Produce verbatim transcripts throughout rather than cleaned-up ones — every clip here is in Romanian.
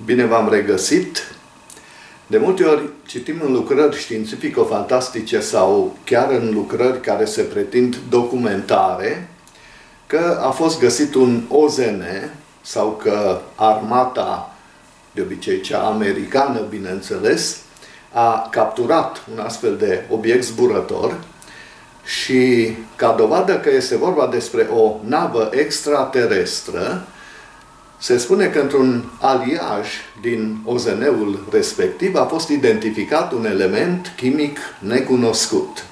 Bine v-am regăsit! De multe ori citim în lucrări științifico-fantastice sau chiar în lucrări care se pretind documentare că a fost găsit un O Z N sau că armata, de obicei cea americană, bineînțeles, a capturat un astfel de obiect zburător și, ca dovadă că este vorba despre o navă extraterestră, se spune că într-un aliaj din O Z N-ul respectiv a fost identificat un element chimic necunoscut.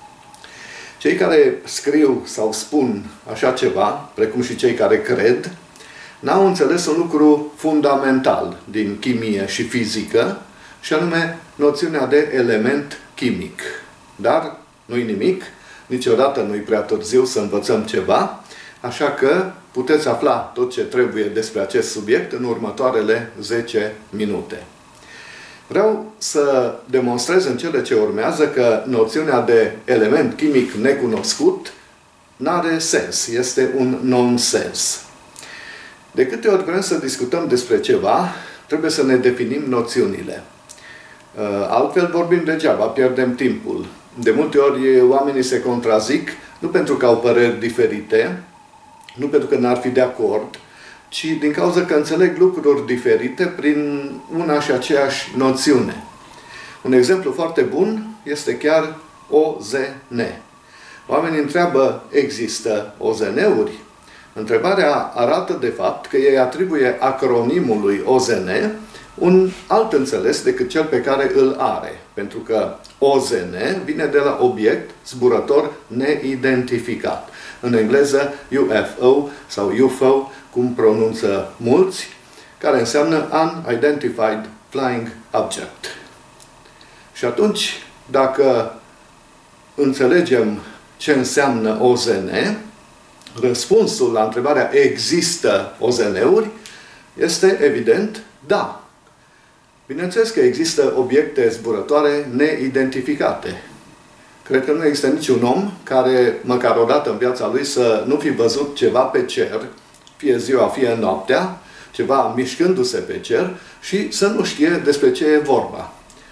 Cei care scriu sau spun așa ceva, precum și cei care cred, n-au înțeles un lucru fundamental din chimie și fizică, și anume noțiunea de element chimic. Dar nu-i nimic, niciodată nu-i prea târziu să învățăm ceva, așa că puteți afla tot ce trebuie despre acest subiect în următoarele zece minute. Vreau să demonstrez în cele ce urmează că noțiunea de element chimic necunoscut n-are sens, este un nonsens. De câte ori vrem să discutăm despre ceva, trebuie să ne definim noțiunile. Altfel vorbim degeaba, pierdem timpul. De multe ori oamenii se contrazic, nu pentru că au păreri diferite, nu pentru că n-ar fi de acord, ci din cauza că înțeleg lucruri diferite prin una și aceeași noțiune. Un exemplu foarte bun este chiar O Z N. Oamenii întreabă, există O Z N-uri? Întrebarea arată de fapt că ei atribuie acronimului O Z N un alt înțeles decât cel pe care îl are. Pentru că O Z N vine de la obiect zburător neidentificat. În engleză U F O sau U F O, cum pronunță mulți, care înseamnă Unidentified Flying Object. Și atunci, dacă înțelegem ce înseamnă O Z N, răspunsul la întrebarea există O Z N-uri este evident da. Bineînțeles că există obiecte zburătoare neidentificate. Cred că nu există niciun om care, măcar o dată în viața lui, să nu fi văzut ceva pe cer, fie ziua, fie noaptea, ceva mișcându-se pe cer și să nu știe despre ce e vorba.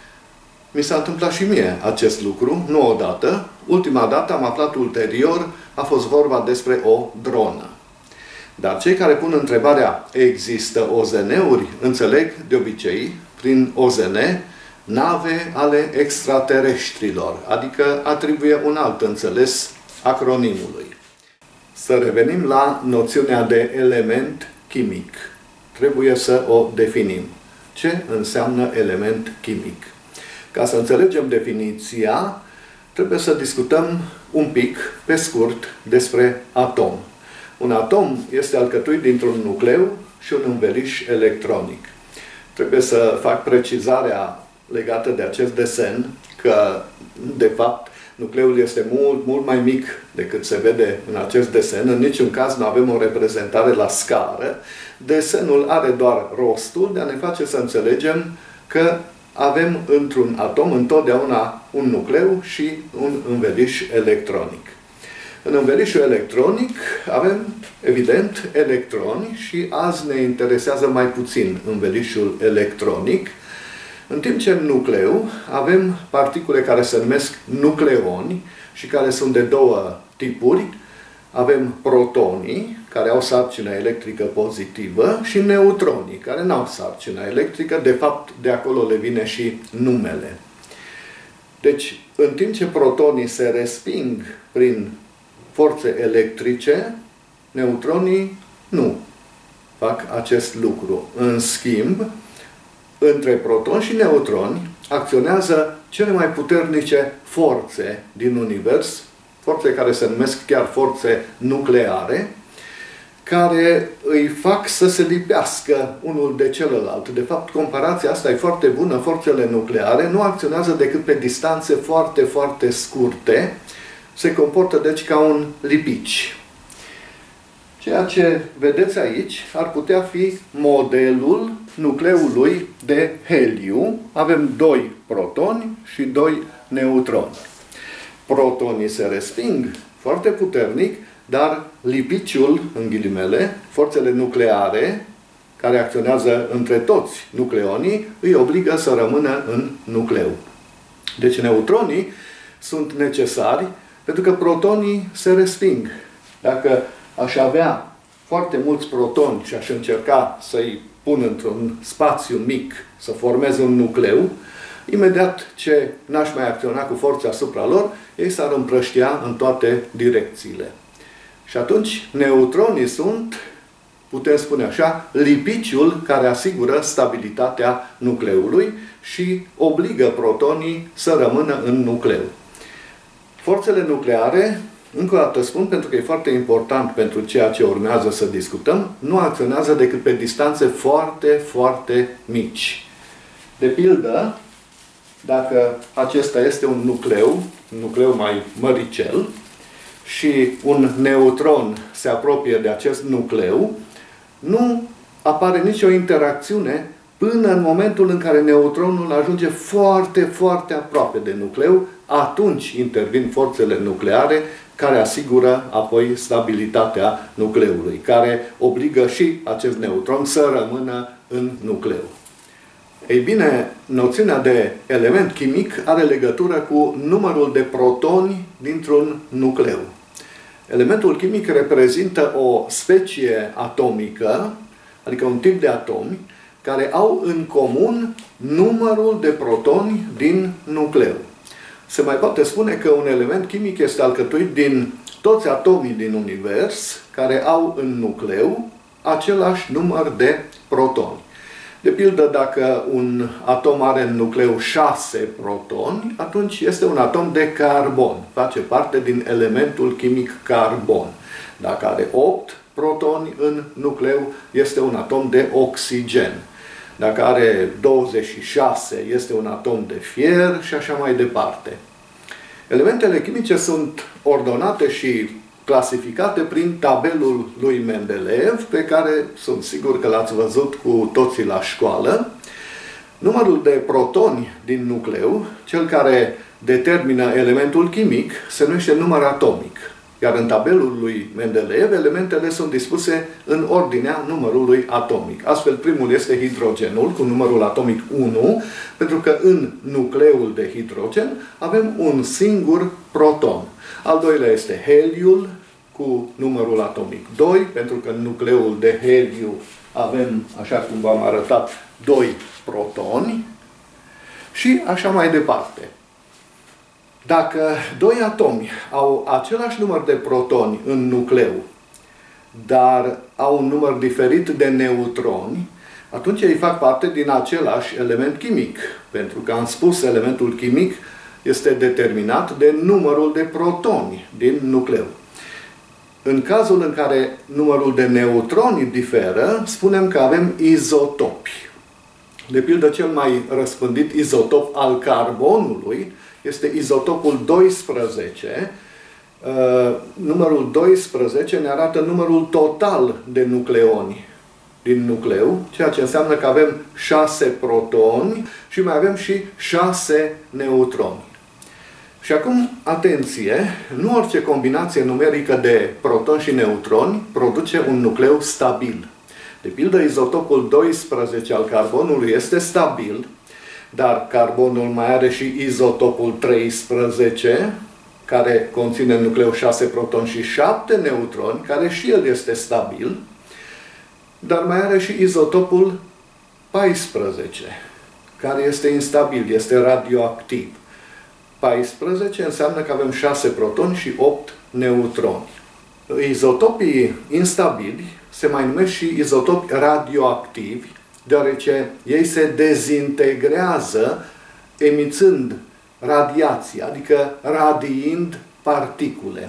Mi s-a întâmplat și mie acest lucru, nu odată. Ultima dată am aflat ulterior, a fost vorba despre o dronă. Dar cei care pun întrebarea, există O Z N-uri, înțeleg de obicei, prin O Z N, nave ale extraterestrilor, adică atribuie un alt înțeles acronimului. Să revenim la noțiunea de element chimic. Trebuie să o definim. Ce înseamnă element chimic? Ca să înțelegem definiția, trebuie să discutăm un pic, pe scurt, despre atom. Un atom este alcătuit dintr-un nucleu și un înveliș electronic. Trebuie să fac precizarea legată de acest desen, că, de fapt, nucleul este mult, mult mai mic decât se vede în acest desen. În niciun caz nu avem o reprezentare la scară. Desenul are doar rostul de a ne face să înțelegem că avem într-un atom întotdeauna un nucleu și un înveliș electronic. În învelișul electronic avem, evident, electroni și azi ne interesează mai puțin învelișul electronic, în timp ce în nucleu avem particule care se numesc nucleoni și care sunt de două tipuri. Avem protonii, care au sarcină electrică pozitivă, și neutronii, care nu au sarcină electrică. De fapt, de acolo le vine și numele. Deci, în timp ce protonii se resping prin forțe electrice, neutronii nu fac acest lucru. În schimb, între protoni și neutroni acționează cele mai puternice forțe din univers, forțe care se numesc chiar forțe nucleare, care îi fac să se lipească unul de celălalt. De fapt, comparația asta e foarte bună. Forțele nucleare nu acționează decât pe distanțe foarte, foarte scurte. Se comportă, deci, ca un lipici. Ceea ce vedeți aici ar putea fi modelul nucleului de heliu. Avem doi protoni și doi neutroni. Protonii se resping foarte puternic, dar lipiciul, în ghilimele, forțele nucleare, care acționează între toți nucleonii, îi obligă să rămână în nucleu. Deci neutronii sunt necesari pentru că protonii se resping. Dacă aș avea foarte mulți protoni și aș încerca să-i pun într-un spațiu mic, să formeze un nucleu, imediat ce n-aș mai acționa cu forța asupra lor, ei s-ar împrăștia în toate direcțiile. Și atunci neutronii sunt, putem spune așa, lipiciul care asigură stabilitatea nucleului și obligă protonii să rămână în nucleu. Forțele nucleare, încă o dată spun, pentru că e foarte important pentru ceea ce urmează să discutăm, nu acționează decât pe distanțe foarte, foarte mici. De pildă, dacă acesta este un nucleu, un nucleu mai măricel, și un neutron se apropie de acest nucleu, nu apare nicio interacțiune până în momentul în care neutronul ajunge foarte, foarte aproape de nucleu, atunci intervin forțele nucleare care asigură apoi stabilitatea nucleului, care obligă și acest neutron să rămână în nucleu. Ei bine, noțiunea de element chimic are legătură cu numărul de protoni dintr-un nucleu. Elementul chimic reprezintă o specie atomică, adică un tip de atomi, care au în comun numărul de protoni din nucleu. Se mai poate spune că un element chimic este alcătuit din toți atomii din univers care au în nucleu același număr de protoni. De pildă, dacă un atom are în nucleu șase protoni, atunci este un atom de carbon. Face parte din elementul chimic carbon. Dacă are opt protoni în nucleu, este un atom de oxigen. Dacă are douăzeci și șase, este un atom de fier și așa mai departe. Elementele chimice sunt ordonate și clasificate prin tabelul lui Mendeleev, pe care sunt sigur că l-ați văzut cu toții la școală. Numărul de protoni din nucleu, cel care determină elementul chimic, se numește număr atomic. Iar în tabelul lui Mendeleev, elementele sunt dispuse în ordinea numărului atomic. Astfel, primul este hidrogenul, cu numărul atomic unu, pentru că în nucleul de hidrogen avem un singur proton. Al doilea este heliul, cu numărul atomic doi, pentru că în nucleul de heliu avem, așa cum v-am arătat, doi protoni și așa mai departe. Dacă doi atomi au același număr de protoni în nucleu, dar au un număr diferit de neutroni, atunci ei fac parte din același element chimic. Pentru că am spus, elementul chimic este determinat de numărul de protoni din nucleu. În cazul în care numărul de neutroni diferă, spunem că avem izotopi. De pildă, cel mai răspândit izotop al carbonului este izotopul doisprezece. Numărul doisprezece ne arată numărul total de nucleoni din nucleu, ceea ce înseamnă că avem șase protoni și mai avem și șase neutroni. Și acum, atenție, nu orice combinație numerică de protoni și neutroni produce un nucleu stabil. De pildă, izotopul doisprezece al carbonului este stabil, dar carbonul mai are și izotopul treisprezece, care conține în nucleu șase protoni și șapte neutroni, care și el este stabil, dar mai are și izotopul paisprezece, care este instabil, este radioactiv. paisprezece înseamnă că avem șase protoni și opt neutroni. Izotopii instabili se mai numesc și izotopi radioactivi, deoarece ei se dezintegrează emițând radiație, adică radiind particule.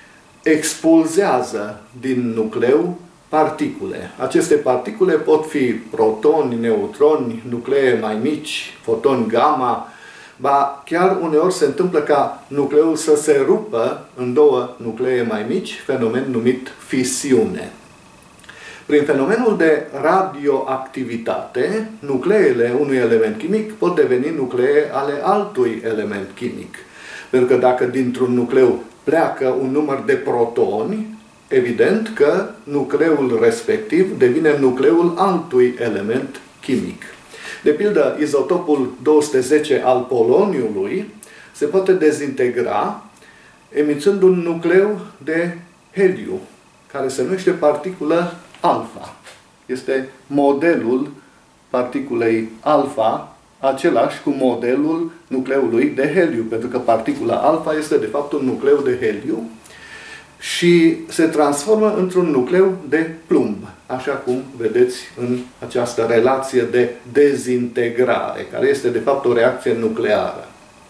Expulzează din nucleu particule. Aceste particule pot fi protoni, neutroni, nuclee mai mici, fotoni gamma, ba chiar uneori se întâmplă ca nucleul să se rupă în două nuclee mai mici, fenomen numit fisiune. Prin fenomenul de radioactivitate, nucleele unui element chimic pot deveni nuclee ale altui element chimic. Pentru că dacă dintr-un nucleu pleacă un număr de protoni, evident că nucleul respectiv devine nucleul altui element chimic. De pildă, izotopul două sute zece al poloniului se poate dezintegra emițând un nucleu de heliu, care se numește particulă alfa. Este modelul particulei alfa, același cu modelul nucleului de heliu, pentru că particula alfa este de fapt un nucleu de heliu și se transformă într-un nucleu de plumb, așa cum vedeți în această relație de dezintegrare, care este de fapt o reacție nucleară.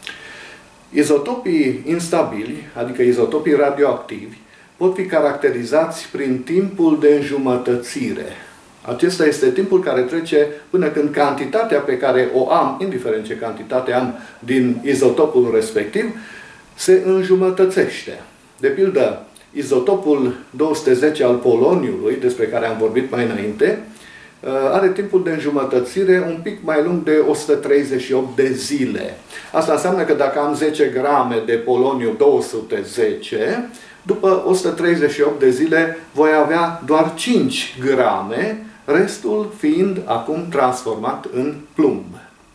Izotopii instabili, adică izotopii radioactivi, pot fi caracterizați prin timpul de înjumătățire. Acesta este timpul care trece până când cantitatea pe care o am, indiferent ce cantitate am din izotopul respectiv, se înjumătățește. De pildă, izotopul două sute zece al poloniului, despre care am vorbit mai înainte, are timpul de înjumătățire un pic mai lung de o sută treizeci și opt de zile. Asta înseamnă că dacă am zece grame de poloniu două sute zece, după o sută treizeci și opt de zile voi avea doar cinci grame, restul fiind acum transformat în plumb.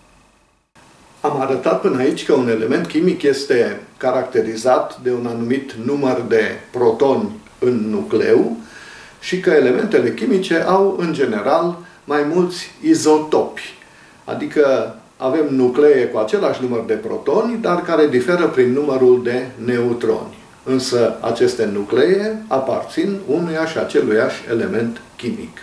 Am arătat până aici că un element chimic este caracterizat de un anumit număr de protoni în nucleu și că elementele chimice au, în general, mai mulți izotopi. Adică avem nuclee cu același număr de protoni, dar care diferă prin numărul de neutroni. Însă aceste nuclee aparțin unuia și aceluiași element chimic.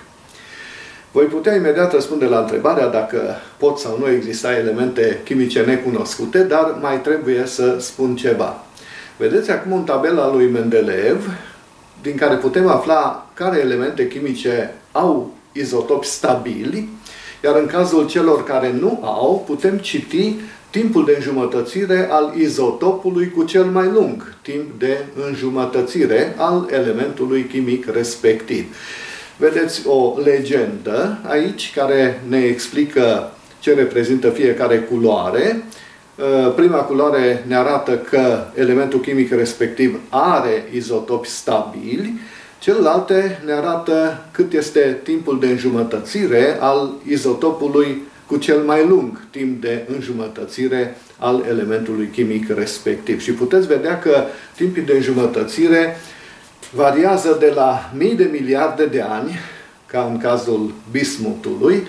Voi putea imediat răspunde la întrebarea dacă pot sau nu exista elemente chimice necunoscute, dar mai trebuie să spun ceva. Vedeți acum un tabel al lui Mendeleev, din care putem afla care elemente chimice au izotopi stabili, iar în cazul celor care nu au, putem citi timpul de înjumătățire al izotopului cu cel mai lung timp de înjumătățire al elementului chimic respectiv. Vedeți o legendă aici care ne explică ce reprezintă fiecare culoare. Prima culoare ne arată că elementul chimic respectiv are izotopi stabili, celelalte ne arată cât este timpul de înjumătățire al izotopului cu cel mai lung timp de înjumătățire al elementului chimic respectiv. Și puteți vedea că timpul de înjumătățire variază de la mii de miliarde de ani, ca în cazul bismutului,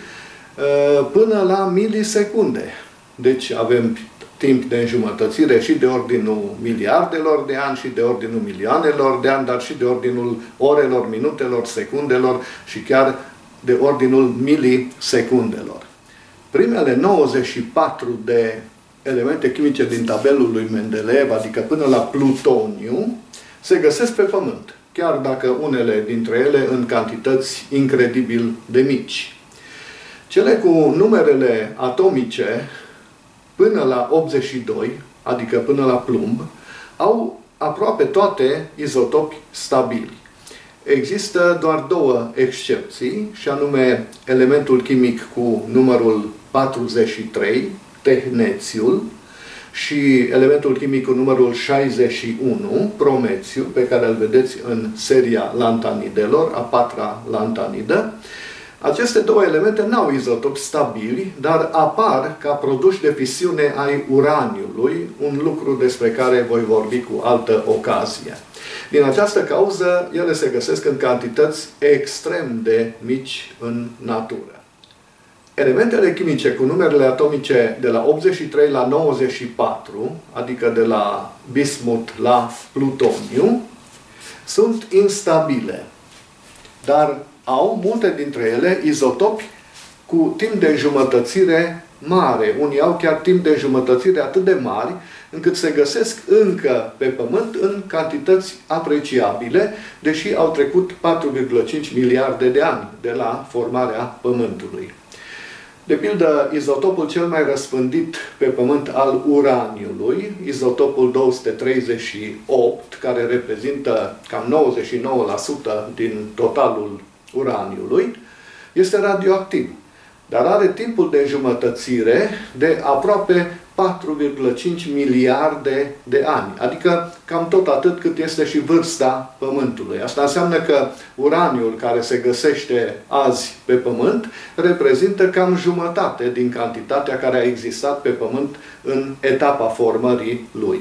până la milisecunde. Deci avem timp de înjumătățire și de ordinul miliardelor de ani și de ordinul milioanelor de ani, dar și de ordinul orelor, minutelor, secundelor și chiar de ordinul milisecundelor. Primele nouăzeci și patru de elemente chimice din tabelul lui Mendeleev, adică până la plutoniu, se găsesc pe Pământ, chiar dacă unele dintre ele în cantități incredibil de mici. Cele cu numerele atomice până la optzeci și doi, adică până la plumb, au aproape toate izotopi stabili. Există doar două excepții, și anume elementul chimic cu numărul patruzeci și trei, tehnețiul, și elementul chimic cu numărul șaizeci și unu, promețiu, pe care îl vedeți în seria lantanidelor, a patra lantanidă. Aceste două elemente nu au izotopi stabili, dar apar ca produși de fisiune ai uraniului, un lucru despre care voi vorbi cu altă ocazie. Din această cauză, ele se găsesc în cantități extrem de mici în natură. Elementele chimice cu numerele atomice de la optzeci și trei la nouăzeci și patru, adică de la bismut la plutoniu, sunt instabile, dar au multe dintre ele izotopi cu timp de înjumătățire mare. Unii au chiar timp de înjumătățire atât de mari, încât se găsesc încă pe Pământ în cantități apreciabile, deși au trecut patru virgulă cinci miliarde de ani de la formarea Pământului. De pildă, izotopul cel mai răspândit pe Pământ al uraniului, izotopul două sute treizeci și opt, care reprezintă cam nouăzeci și nouă la sută din totalul uraniului, este radioactiv. Dar are timpul de înjumătățire de aproape patru virgulă cinci miliarde de ani, adică cam tot atât cât este și vârsta Pământului. Asta înseamnă că uraniul care se găsește azi pe Pământ reprezintă cam jumătate din cantitatea care a existat pe Pământ în etapa formării lui.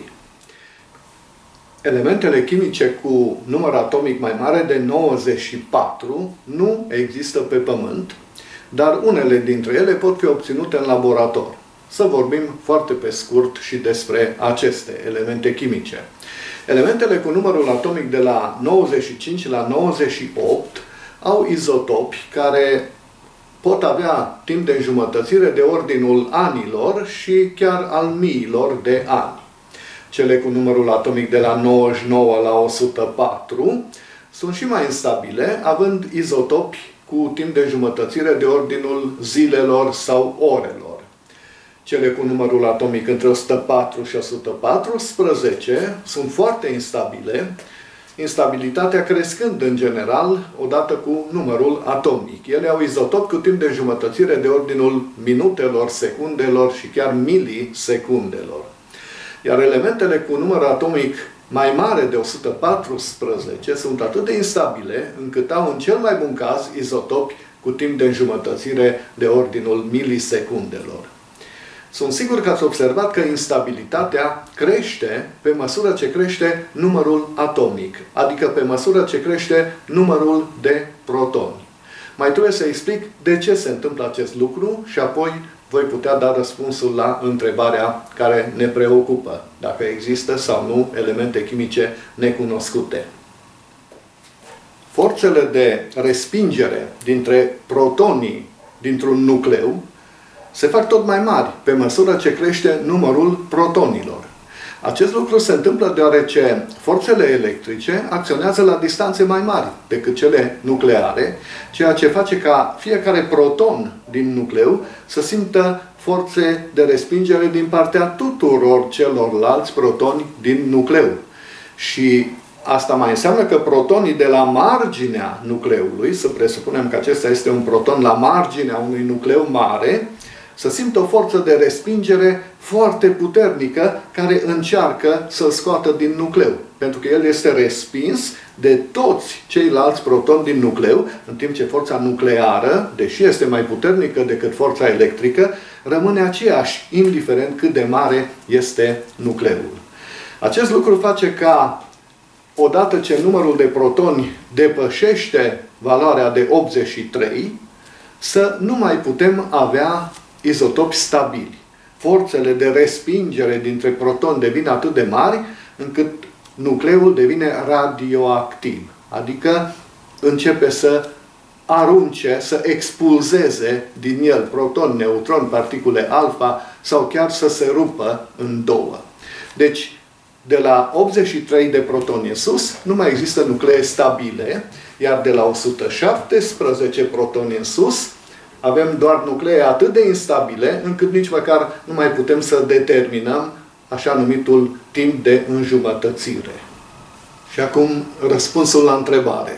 Elementele chimice cu număr atomic mai mare de nouăzeci și patru nu există pe Pământ, dar unele dintre ele pot fi obținute în laborator. Să vorbim foarte pe scurt și despre aceste elemente chimice. Elementele cu numărul atomic de la nouăzeci și cinci la nouăzeci și opt au izotopi care pot avea timp de înjumătățire de ordinul anilor și chiar al miilor de ani. Cele cu numărul atomic de la nouăzeci și nouă la o sută patru sunt și mai instabile, având izotopi cu timp de înjumătățire de ordinul zilelor sau orelor. Cele cu numărul atomic între o sută patru și o sută paisprezece sunt foarte instabile, instabilitatea crescând în general odată cu numărul atomic. Ele au izotop cu timp de înjumătățire de ordinul minutelor, secundelor și chiar milisecundelor. Iar elementele cu număr atomic mai mare de o sută paisprezece sunt atât de instabile încât au în cel mai bun caz izotopi cu timp de înjumătățire de ordinul milisecundelor. Sunt sigur că ați observat că instabilitatea crește pe măsură ce crește numărul atomic, adică pe măsură ce crește numărul de protoni. Mai trebuie să explic de ce se întâmplă acest lucru și apoi voi putea da răspunsul la întrebarea care ne preocupă, dacă există sau nu elemente chimice necunoscute. Forțele de respingere dintre protonii dintr-un nucleu se fac tot mai mari pe măsură ce crește numărul protonilor. Acest lucru se întâmplă deoarece forțele electrice acționează la distanțe mai mari decât cele nucleare, ceea ce face ca fiecare proton din nucleu să simtă forțe de respingere din partea tuturor celorlalți protoni din nucleu. Și asta mai înseamnă că protonii de la marginea nucleului, să presupunem că acesta este un proton la marginea unui nucleu mare, să simtă o forță de respingere foarte puternică care încearcă să-l scoată din nucleu. Pentru că el este respins de toți ceilalți protoni din nucleu, în timp ce forța nucleară, deși este mai puternică decât forța electrică, rămâne aceeași, indiferent cât de mare este nucleul. Acest lucru face ca, odată ce numărul de protoni depășește valoarea de optzeci și trei, să nu mai putem avea izotopi stabili. Forțele de respingere dintre protoni devin atât de mari încât nucleul devine radioactiv. Adică începe să arunce, să expulzeze din el protoni, neutroni, particule alfa sau chiar să se rupă în două. Deci, de la optzeci și trei de protoni în sus, nu mai există nuclee stabile, iar de la o sută șaptesprezece protoni în sus, avem doar nuclee atât de instabile, încât nici măcar nu mai putem să determinăm așa numitul timp de înjumătățire. Și acum răspunsul la întrebare.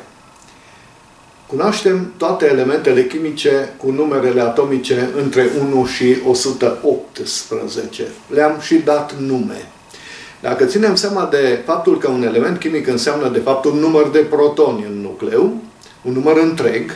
Cunoaștem toate elementele chimice cu numerele atomice între unu și o sută optsprezece. Le-am și dat nume. Dacă ținem seama de faptul că un element chimic înseamnă de fapt un număr de protoni în nucleu, un număr întreg,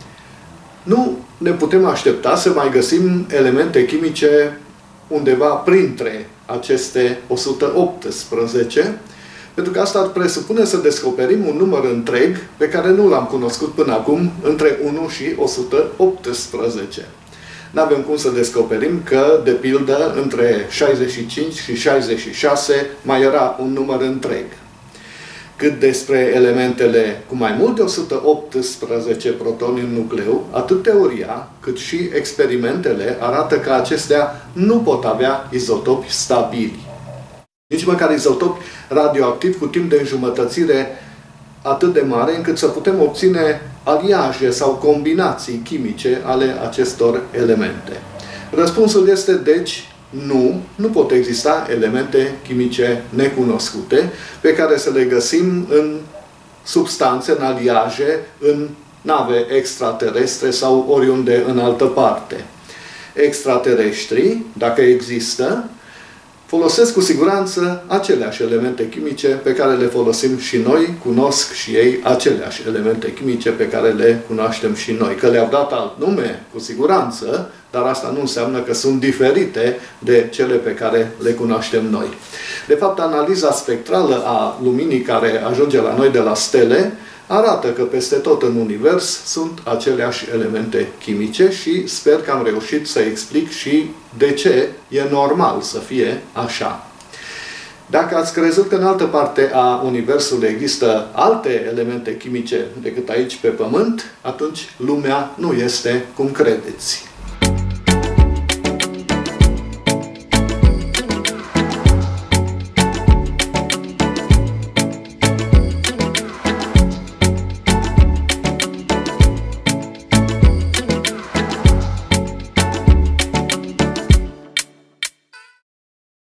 nu ne putem aștepta să mai găsim elemente chimice undeva printre aceste o sută optsprezece, pentru că asta ar presupune să descoperim un număr întreg pe care nu l-am cunoscut până acum între unu și o sută optsprezece. N-avem cum să descoperim că, de pildă, între șaizeci și cinci și șaizeci și șase mai era un număr întreg. Cât despre elementele cu mai mult de o sută optsprezece protoni în nucleu, atât teoria cât și experimentele arată că acestea nu pot avea izotopi stabili. Nici măcar izotopi radioactivi cu timp de înjumătățire atât de mare încât să putem obține aliaje sau combinații chimice ale acestor elemente. Răspunsul este, deci, nu, nu pot exista elemente chimice necunoscute pe care să le găsim în substanțe, în aliaje, în nave extraterestre sau oriunde în altă parte. Extraterestrii, dacă există, folosesc cu siguranță aceleași elemente chimice pe care le folosim și noi, cunosc și ei aceleași elemente chimice pe care le cunoaștem și noi. Că le-au dat alt nume, cu siguranță, dar asta nu înseamnă că sunt diferite de cele pe care le cunoaștem noi. De fapt, analiza spectrală a luminii care ajunge la noi de la stele arată că peste tot în univers sunt aceleași elemente chimice și sper că am reușit să explic și de ce e normal să fie așa. Dacă ați crezut că în altă parte a universului există alte elemente chimice decât aici pe Pământ, atunci lumea nu este cum credeți.